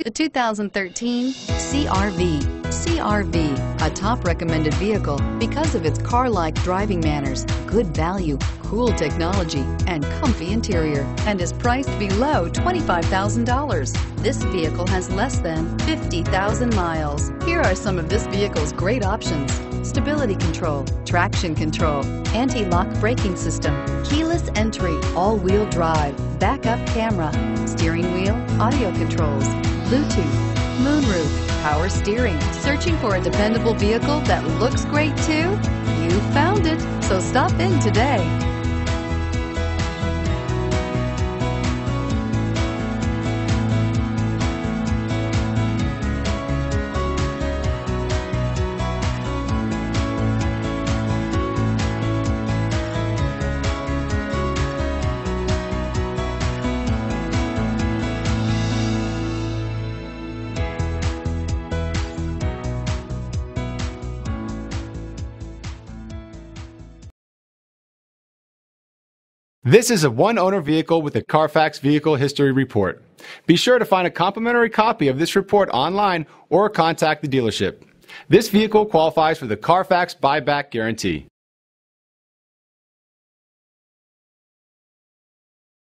The 2013 CR-V. CR-V, a top recommended vehicle because of its car-like driving manners, good value, cool technology, and comfy interior, and is priced below $25,000. This vehicle has less than 50,000 miles. Here are some of this vehicle's great options: stability control, traction control, anti-lock braking system, keyless entry, all-wheel drive, backup camera, steering wheel audio controls, Bluetooth, moonroof, power steering. Searching for a dependable vehicle that looks great too? You found it, so stop in today. This is a one-owner vehicle with a Carfax Vehicle History Report. Be sure to find a complimentary copy of this report online or contact the dealership. This vehicle qualifies for the Carfax Buyback Guarantee.